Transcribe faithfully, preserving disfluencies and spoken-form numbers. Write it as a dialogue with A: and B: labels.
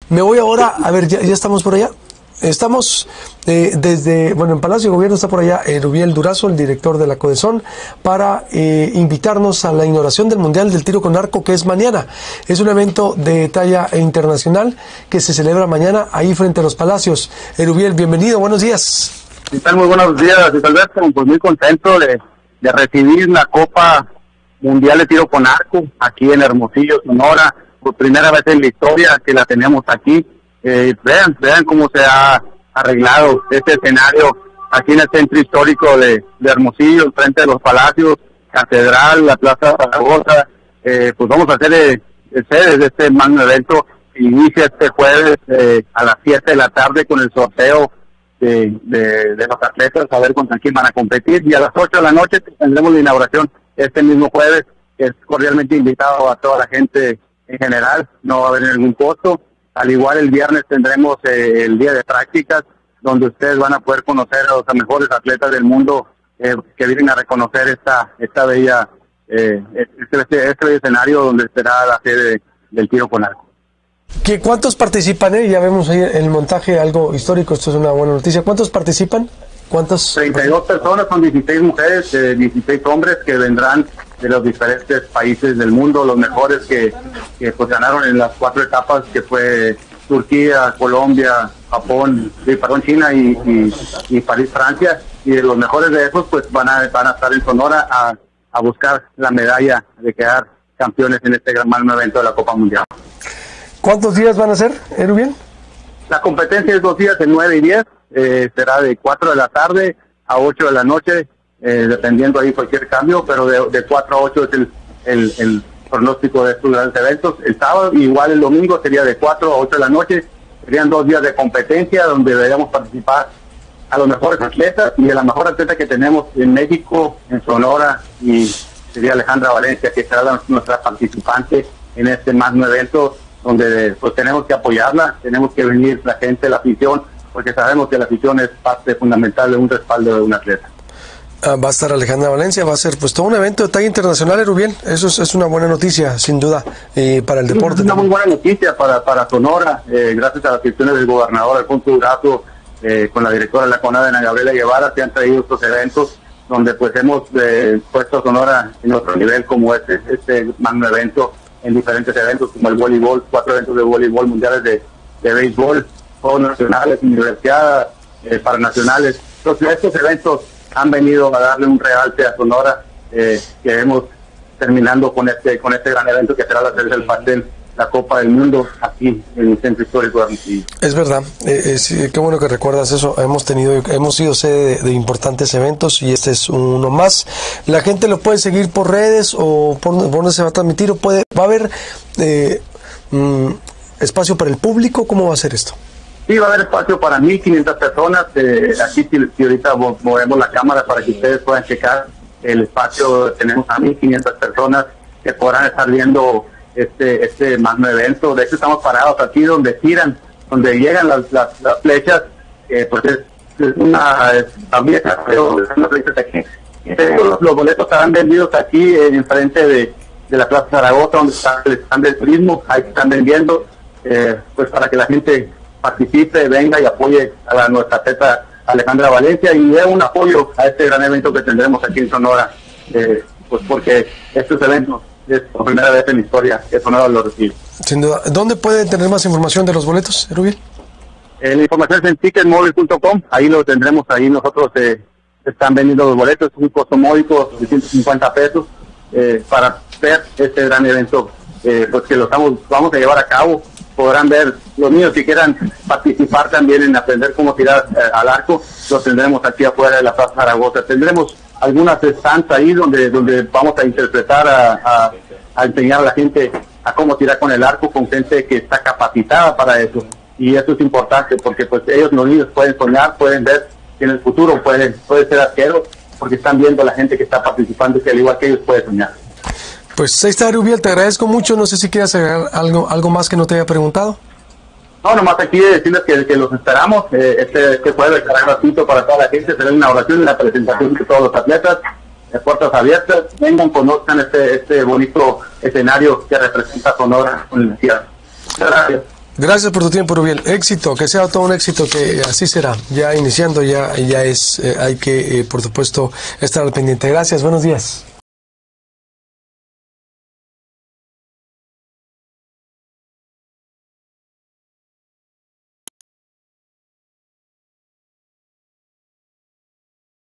A: Me voy ahora, a ver, ya, ya estamos por allá. Estamos eh, desde, bueno, en Palacio de Gobierno está por allá Erubiel Durazo, el director de la CODESON, para eh, invitarnos a la inauguración del Mundial del Tiro con Arco, que es mañana. Es un evento de talla internacional que se celebra mañana ahí frente a los Palacios. Erubiel, bienvenido, buenos días.
B: ¿Qué tal? Muy buenos días, Alberto. Pues muy contento de, de recibir la Copa Mundial de Tiro con Arco aquí en Hermosillo, Sonora. Por primera vez en la historia que la tenemos aquí. Eh, vean, vean cómo se ha arreglado este escenario aquí en el centro histórico de, de Hermosillo, frente de los Palacios, Catedral, la Plaza Zaragoza. Eh, pues vamos a hacer eh, sede de este magno evento. Inicia este jueves eh, a las siete de la tarde con el sorteo de, de, de los atletas, a ver contra quién van a competir. Y a las ocho de la noche tendremos la inauguración este mismo jueves. Es cordialmente invitado a toda la gente en general, no va a haber ningún costo. Al igual el viernes tendremos eh, el día de prácticas, donde ustedes van a poder conocer a los mejores atletas del mundo eh, que vienen a reconocer esta esta bella eh, este, este, este bello escenario donde será la sede del tiro con arco.
A: ¿Qué, ¿Cuántos participan? Eh? Ya vemos ahí el montaje, algo histórico, esto es una buena noticia. ¿Cuántos participan? ¿Cuántos?
B: treinta y dos personas, son dieciséis mujeres, eh, dieciséis hombres que vendrán de los diferentes países del mundo, los mejores que, que pues ganaron en las cuatro etapas, que fue Turquía, Colombia, Japón, sí, perdón, China y, y, y París, Francia, y de los mejores de esos pues van a, van a estar en Sonora a, a buscar la medalla de quedar campeones en este gran magno evento de la Copa Mundial.
A: ¿Cuántos días van a ser, Erubiel?
B: La competencia es dos días, de nueve y diez, eh, será de cuatro de la tarde a ocho de la noche, eh, dependiendo ahí cualquier cambio, pero de, de cuatro a ocho es el, el, el pronóstico de estos grandes eventos. El sábado, igual el domingo, sería de cuatro a ocho de la noche, serían dos días de competencia donde deberíamos participar a los mejores atletas, y de la mejor atleta que tenemos en México, en Sonora, y sería Alejandra Valencia, que será la, nuestra participante en este magno evento, donde pues tenemos que apoyarla, tenemos que venir la gente, la afición, porque sabemos que la afición es parte fundamental de un respaldo de un atleta.
A: Ah, va a estar Alejandra Valencia, va a ser pues todo un evento de talla internacional, Erubiel. Eso es, es una buena noticia, sin duda, eh, para el deporte.
B: Es una muy buena noticia para, para Sonora, eh, gracias a las gestiones del gobernador Alfonso Durazo, eh, con la directora de la CONADE, Ana Gabriela Guevara, se han traído estos eventos donde pues hemos eh, puesto a Sonora en otro nivel, como este, este magno evento, en diferentes eventos como el voleibol, cuatro eventos de voleibol mundiales de, de béisbol, juegos nacionales, universidades, eh, paranacionales. Entonces estos eventos han venido a darle un realce a Sonora, eh, que hemos terminando con este con este gran evento que será la sede del pastel, la Copa del Mundo, aquí en el centro histórico de Hermosillo.
A: Es verdad, eh, es, qué bueno que recuerdas eso. Hemos tenido, hemos sido sede de, de importantes eventos y este es uno más. La gente lo puede seguir por redes o por, por donde se va a transmitir, o puede, va a haber eh, mm, espacio para el público. ¿Cómo va a ser esto?
B: Sí, va a haber espacio para mil quinientas personas. Eh, aquí si, si ahorita movemos la cámara para que ustedes puedan checar el espacio, tenemos a mil quinientas personas que podrán estar viendo este este magno evento. De hecho estamos parados aquí donde tiran, donde llegan las, las, las flechas, eh, pues es, es una es, también unas flechas aquí. Eh, los, los boletos estarán vendidos aquí eh, enfrente de, de la Plaza Zaragoza, donde está el stand del turismo. Ahí están vendiendo, eh, pues para que la gente participe, venga y apoye a la, nuestra atleta Alejandra Valencia y dé un apoyo a este gran evento que tendremos aquí en Sonora, eh, pues porque estos eventos es por primera vez en la historia que Sonora lo recibe.
A: Sin duda. ¿Dónde pueden tener más información de los boletos, Erubiel?
B: Eh, la información es en ticket móvil punto com, ahí lo tendremos, ahí nosotros eh, están vendiendo los boletos, es un costo módico de ciento cincuenta pesos eh, para ver este gran evento, eh, pues que lo estamos vamos a llevar a cabo. Podrán ver los niños que quieran participar también en aprender cómo tirar eh, al arco, los tendremos aquí afuera de la Plaza Zaragoza. Tendremos algunas stands ahí donde donde vamos a interpretar, a, a, a enseñar a la gente a cómo tirar con el arco, con gente que está capacitada para eso. Y eso es importante porque pues ellos, los niños, pueden soñar, pueden ver que en el futuro pueden, pueden ser arqueros, porque están viendo a la gente que está participando que al igual que ellos puede soñar.
A: Pues ahí está, Erubiel, te agradezco mucho. No sé si quieres agregar algo, algo más que no te haya preguntado.
B: No, nomás aquí decirles que, que los esperamos. Eh, este, este jueves será gratuito para toda la gente. Será una oración y la presentación de todos los atletas. De puertas abiertas. Vengan, conozcan este, este bonito escenario que representa Sonora con el cielo. Gracias.
A: Gracias por tu tiempo, Rubiel. Éxito, que sea todo un éxito, que así será. Ya iniciando, ya, ya es, eh, hay que, eh, por supuesto, estar al pendiente. Gracias, buenos días.